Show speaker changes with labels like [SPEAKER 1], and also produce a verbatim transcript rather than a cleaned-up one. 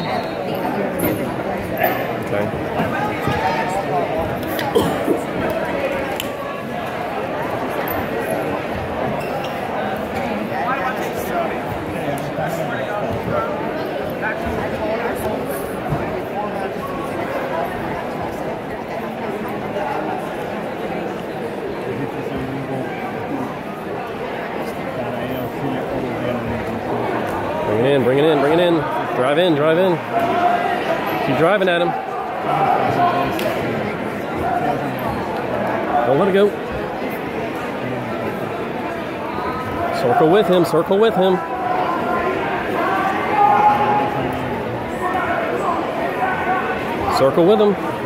[SPEAKER 1] Bring it in, bring it in, bring it in. Drive in, drive in. Keep driving at him. Don't let it go. Circle with him, circle with him. Circle with him.